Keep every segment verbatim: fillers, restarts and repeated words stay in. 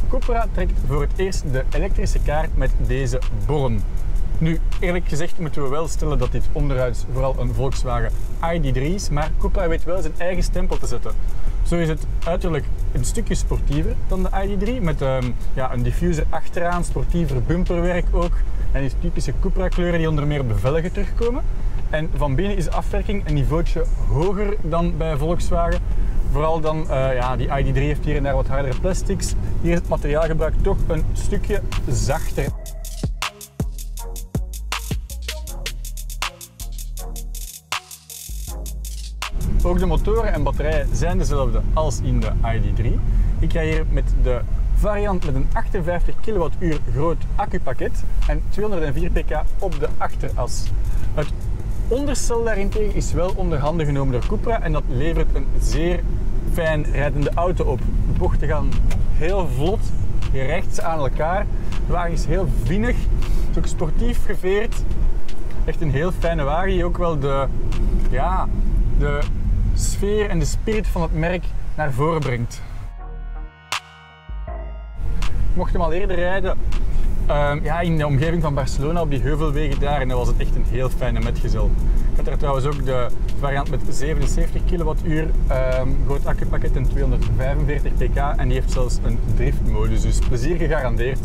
Cupra trekt voor het eerst de elektrische kaart met deze borren. Nu, eerlijk gezegd moeten we wel stellen dat dit onderhuids vooral een Volkswagen I D drie is, maar Cupra weet wel zijn eigen stempel te zetten. Zo is het uiterlijk een stukje sportiever dan de I D drie, met um, ja, een diffuser achteraan, sportiever bumperwerk ook en die typische Cupra kleuren die onder meer op de velgen terugkomen. En van binnen is de afwerking een niveautje hoger dan bij Volkswagen. Vooral dan, uh, ja, die I D drie heeft hier en daar wat hardere plastics. Hier is het materiaalgebruik toch een stukje zachter. Ook de motoren en batterijen zijn dezelfde als in de I D drie. Ik ga hier met de variant met een achtenvijftig kilowattuur groot accupakket en tweehonderdvier pk op de achteras. Het onderstel daarentegen is wel onder handen genomen door Cupra en dat levert een zeer fijn rijdende auto op. De bochten gaan heel vlot, je rijgt ze aan elkaar. De wagen is heel vinnig, is ook sportief geveerd. Echt een heel fijne wagen die ook wel de, ja, de sfeer en de spirit van het merk naar voren brengt. Ik mocht hem al eerder rijden uh, ja, in de omgeving van Barcelona op die heuvelwegen daar en dat was het echt een heel fijne metgezel. Ik had er trouwens ook de variant met zevenenzeventig kilowattuur, uh, groot accupakket en tweehonderdvijfenveertig pk en die heeft zelfs een driftmodus, dus plezier gegarandeerd.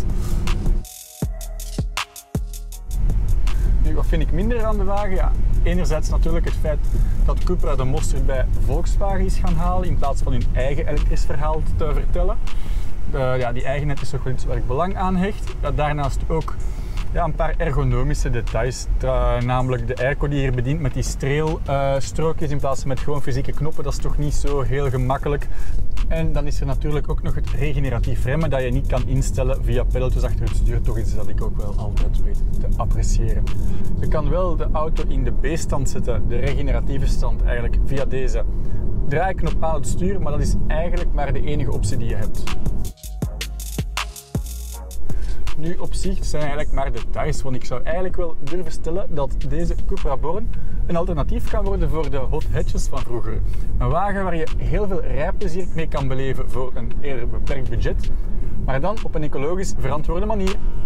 Nu, wat vind ik minder aan de wagen? Ja, enerzijds natuurlijk het feit dat Cupra de mosterd bij Volkswagen is gaan halen in plaats van hun eigen elektrisch verhaal te vertellen. De, ja, die eigenheid is toch wel iets waar ik belang aan hecht. Ja, daarnaast ook ja, een paar ergonomische details, tra, namelijk de airco die hier bedient met die streelstrookjes uh, in plaats van met gewoon fysieke knoppen. Dat is toch niet zo heel gemakkelijk. En dan is er natuurlijk ook nog het regeneratief remmen dat je niet kan instellen via pedaltjes achter het stuur. Toch iets dat ik ook wel altijd weet te appreciëren. Je kan wel de auto in de B-stand zetten, de regeneratieve stand eigenlijk, via deze draaiknop aan het stuur, maar dat is eigenlijk maar de enige optie die je hebt. Nu op zich zijn eigenlijk maar details, want ik zou eigenlijk wel durven stellen dat deze Cupra Born een alternatief kan worden voor de hot hatches van vroeger. Een wagen waar je heel veel rijplezier mee kan beleven voor een eerder beperkt budget, maar dan op een ecologisch verantwoorde manier.